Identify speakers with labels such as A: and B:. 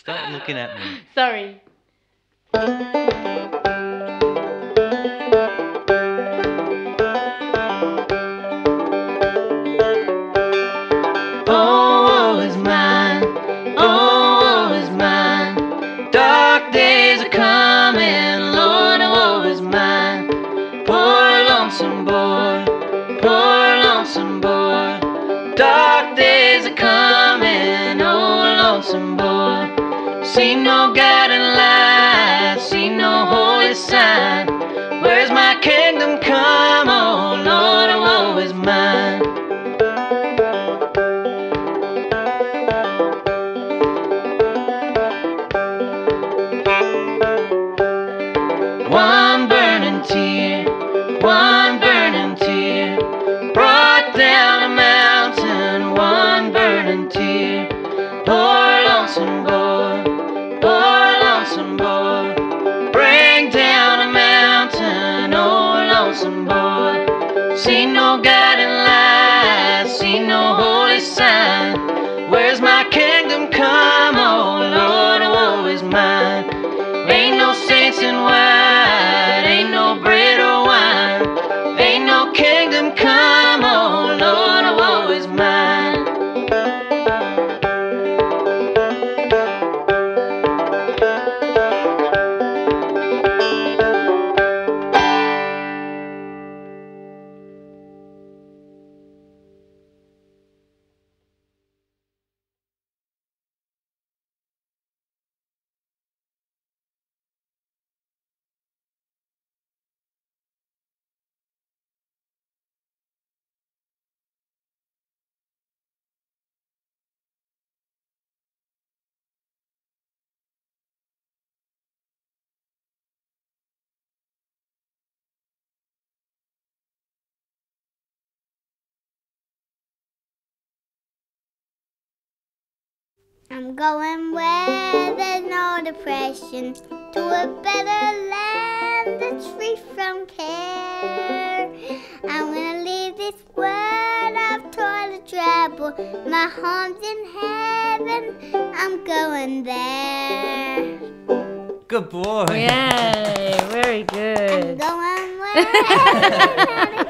A: Stop looking at me.
B: Sorry.
A: Oh, woe is mine. Oh, woe is mine. Dark days are coming. Lord, woe is mine. Poor lonesome boy. Poor lonesome boy. Dark days are coming. Oh, lonesome boy. See no guiding light. See no holy sign. Where's my kingdom come? Oh, Lord, woe is mine. One burning tear, one burning tear, brought down a mountain, one burning tear. Poor lonesome boy, poor lonesome boy, bring down a mountain, oh lonesome boy. See no guiding light, see no holy sign. Where's my kingdom come? Oh Lord, woe is mine. Ain't no saints in white, ain't no bread or wine, ain't no kingdom come, oh Lord, woe is mine.
C: I'm going where there's no depression, to a better land that's free from care. I'm gonna leave this world of toil and trouble. My home's in heaven, I'm going there.
A: Good boy.
B: Yay, very good.
C: I'm going where